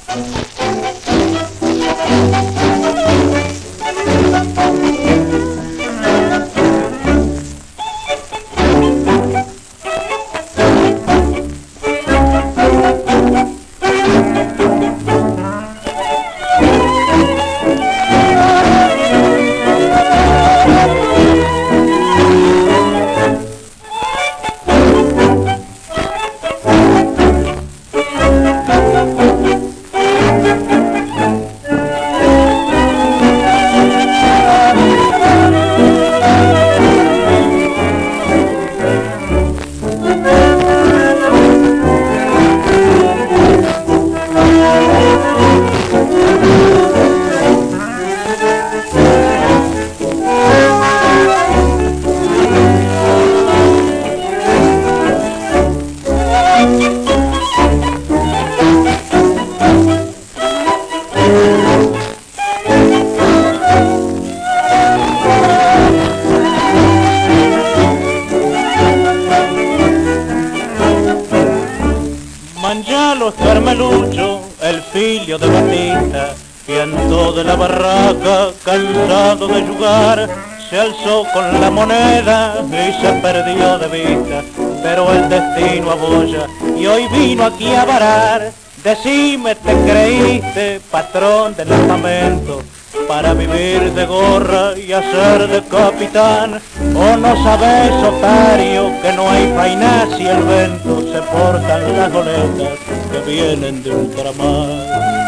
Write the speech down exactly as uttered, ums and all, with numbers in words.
Mangialo Carmelucho, el figlio de Batista, piantó de la barraca, cansado de jugar, se alzó con la moneda y se perdió de vista, pero el destino aboya y hoy vino aquí a varar. Decime, ¿te creíste patrón del estamento para vivir de gorra y hacer de capitán? ¿O no sabes, otario, que no hay fainaz y el vento se portan las goletas que vienen de ultramar?